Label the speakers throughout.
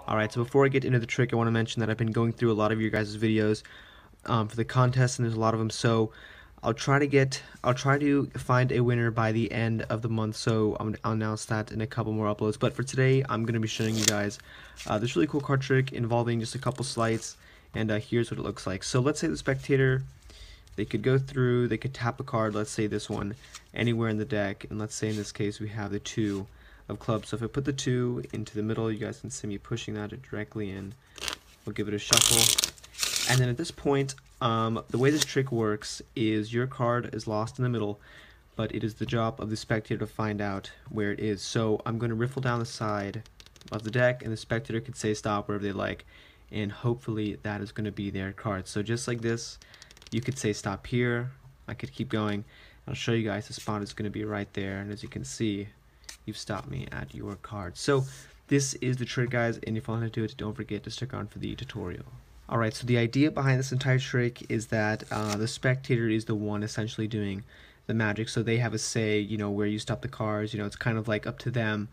Speaker 1: Alright, so before I get into the trick, I want to mention that I've been going through a lot of your guys' videos for the contest, and there's a lot of them, so I'll try to find a winner by the end of the month, so I'll announce that in a couple more uploads. But for today, I'm going to be showing you guys this really cool card trick involving just a couple slides, and here's what it looks like. So let's say the spectator, they could go through, they could tap a card, let's say this one, anywhere in the deck, and let's say in this case we have the 2 of clubs. So if I put the 2 into the middle, you guys can see me pushing that directly in. We'll give it a shuffle. And then at this point, the way this trick works is your card is lost in the middle, but it is the job of the spectator to find out where it is. So I'm going to riffle down the side of the deck, and the spectator could say stop wherever they like, and hopefully that is going to be their card. So just like this, you could say stop here. I could keep going. I'll show you guys the spot is going to be right there, and as you can see, you've stopped me at your card. So this is the trick, guys, and if you want to do it, don't forget to stick on for the tutorial. Alright, so the idea behind this entire trick is that the spectator is the one essentially doing the magic, so they have a say, you know, where you stop the cards. You know, it's kind of like up to them,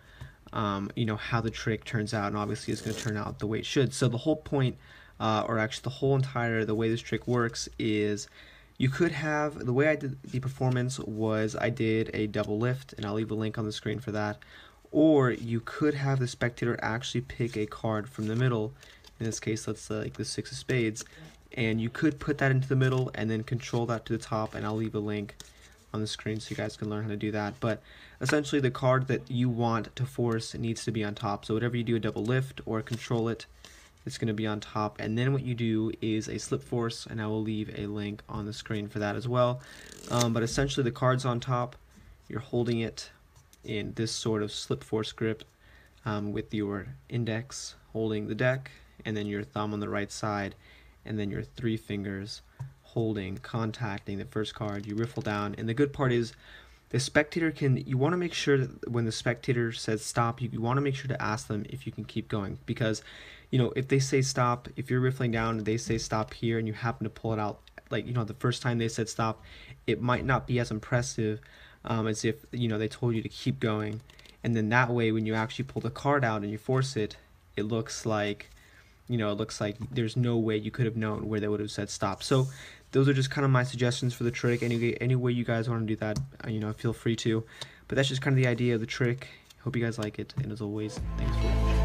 Speaker 1: you know, how the trick turns out, and obviously it's going to turn out the way it should. So the whole point, or actually the way this trick works is you could have, the way I did the performance was I did a double lift, and I'll leave a link on the screen for that, or you could have the spectator actually pick a card from the middle. In this case, let's like the 6 of spades, and you could put that into the middle and then control that to the top, and I'll leave a link on the screen so you guys can learn how to do that. But essentially the card that you want to force needs to be on top, so whatever you do, a double lift or control it, it's going to be on top. And then what you do is a slip force, and I will leave a link on the screen for that as well. But essentially the card's on top, you're holding it in this sort of slip force grip with your index holding the deck, and then your thumb on the right side, and then your 3 fingers holding, contacting the first card. You riffle down, and the good part is the spectator you want to make sure that when the spectator says stop, you want to make sure to ask them if you can keep going, because, you know, if they say stop, if you're riffling down and they say stop here and you happen to pull it out, like, you know, the first time they said stop, it might not be as impressive as if, you know, they told you to keep going. And then that way, when you actually pull the card out and you force it, it looks like, you know, it looks like there's no way you could have known where they would have said stop. So those are just kind of my suggestions for the trick. Any way you guys want to do that, you know, feel free to. But that's just kind of the idea of the trick. Hope you guys like it, and as always, thanks for watching.